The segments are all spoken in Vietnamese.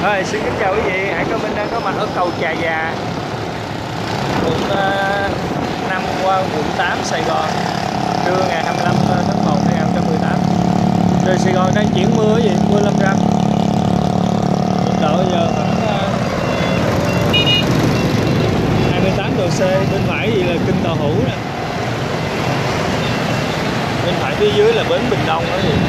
Rồi, xin kính chào quý vị, Hải Cao Minh đang có mặt ở cầu Trà Già, quận 5 qua quận 8 Sài Gòn. Trưa ngày 25 tháng 1 2018. Trời Sài Gòn đang chuyển mưa gì, mưa lâm râm. Nhiệt độ giờ khoảng 28 độ C, bên phải gì là kênh Tàu Hủ nè. Bên phải phía dưới là bến Bình Đông đó gì.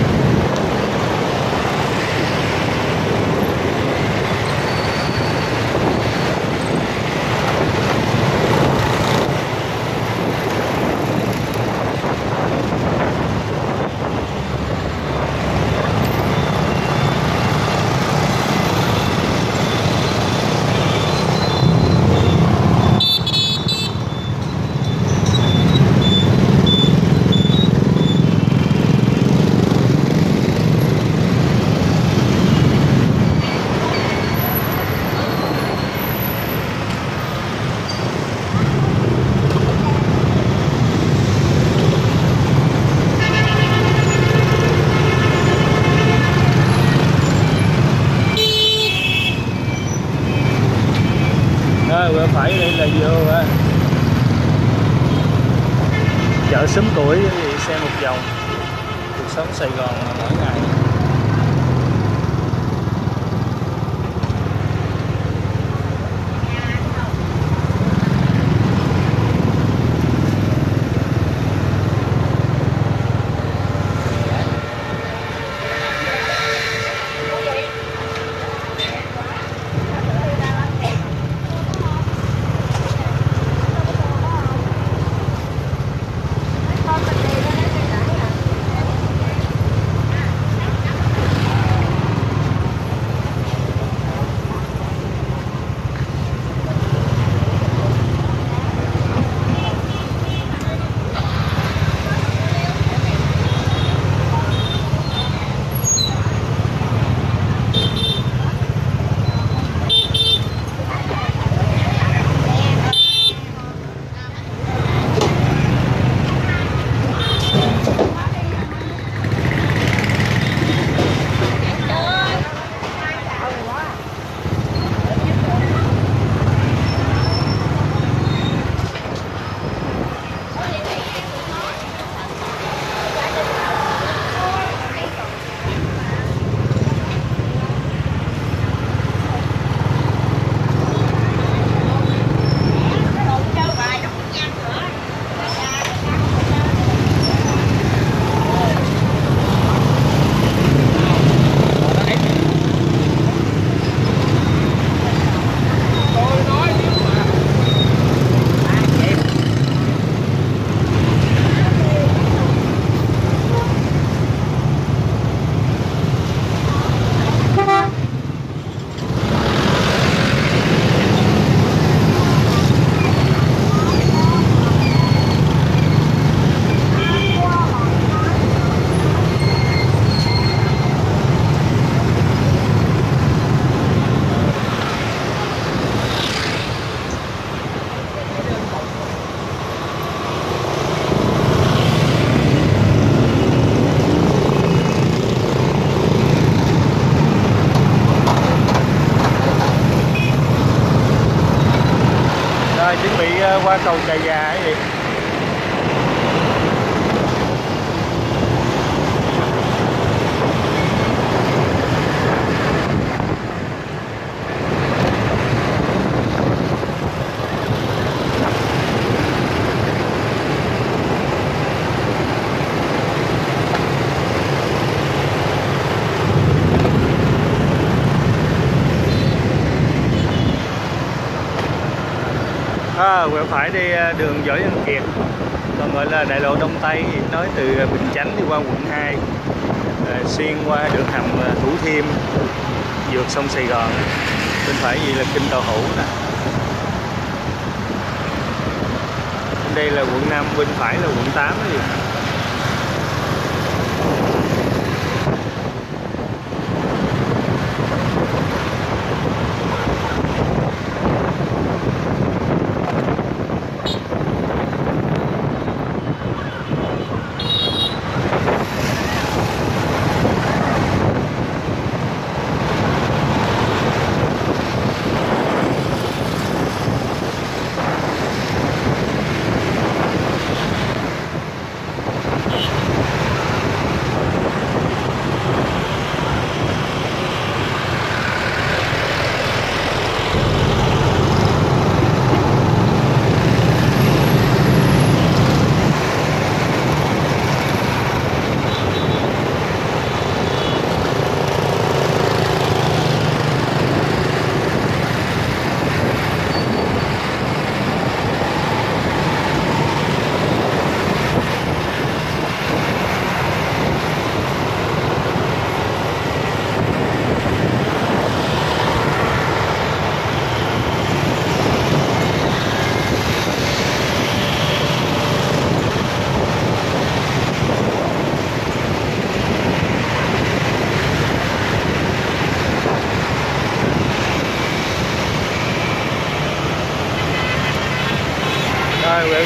Rồi phải đây là vô chợ Xóm Củi thì xem một vòng cuộc sống Sài Gòn mỗi ngày. Chuẩn bị qua cầu Trà Già ấy gì. Quẹo phải đi đường Võ Văn Kiệt, còn gọi là đại lộ Đông Tây, nói từ Bình Chánh đi qua quận 2, xuyên qua đường hầm Thủ Thiêm, vượt sông Sài Gòn. Bên phải gì là kênh Tàu Hủ nè. Bên đây là quận 5, bên phải là quận 8 đó gì.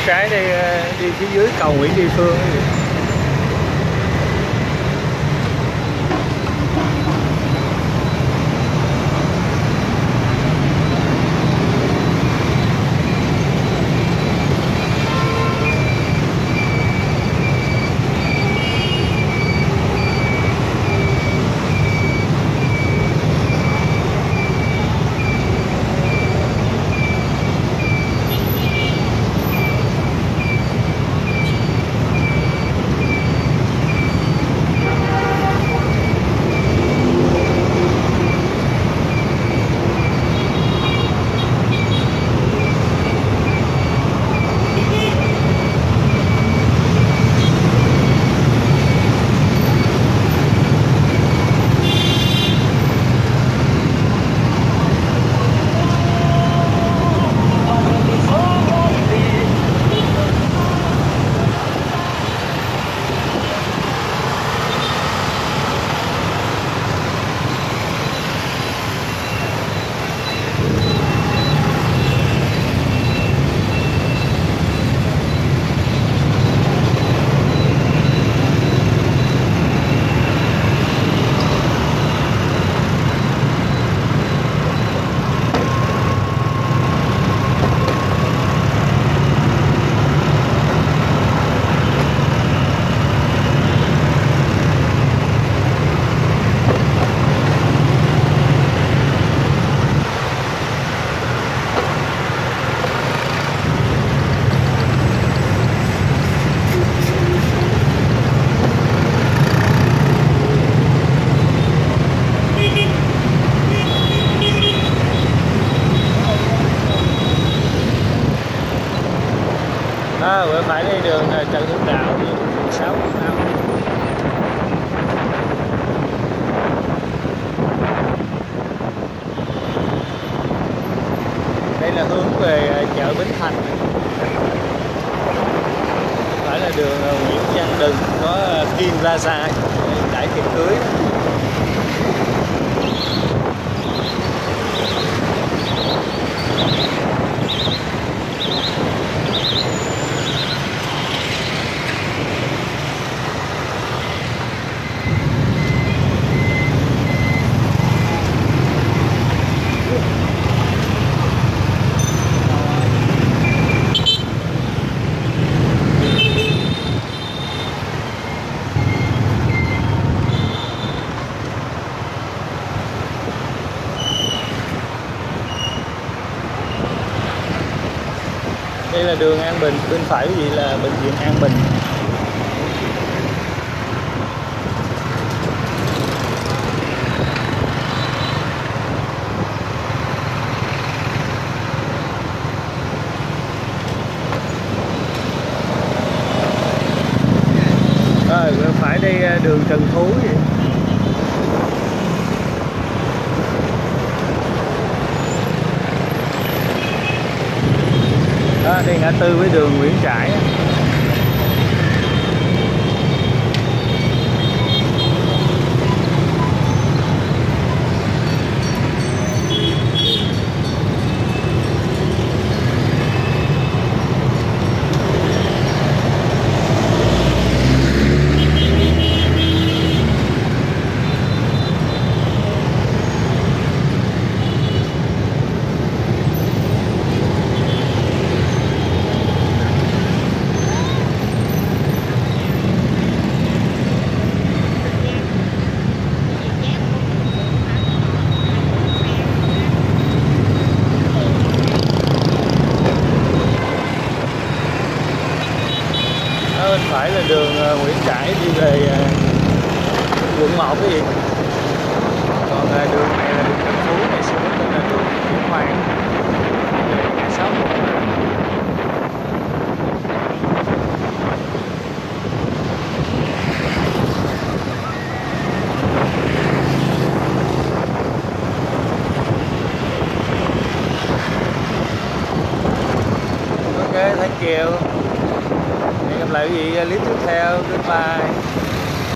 cái đây đi phía dưới cầu Nguyễn Tri Phương ấy. Bữa phải đi đường Trần Hưng Đạo đi phường 6 quận 5. Đây là hướng về chợ Bến Thành. Phải là đường Nguyễn Văn Đừng có Kim Plaza trải tiệc cưới. Đây là đường An Bình, bên phải quý vị là bệnh viện An Bình. Rồi bên phải đây đường Trần Phú vậy. Đó, đây ngã tư với đường Nguyễn Trãi. Bên phải là đường Nguyễn Trãi đi về quận 1 cái gì. Còn đường này là đường Trần Phú, này sẽ tên là đường Nguyễn Hoàng về ngã 6. Ok, thank you. Hẹn gặp lại quý vị clip tiếp theo. Goodbye.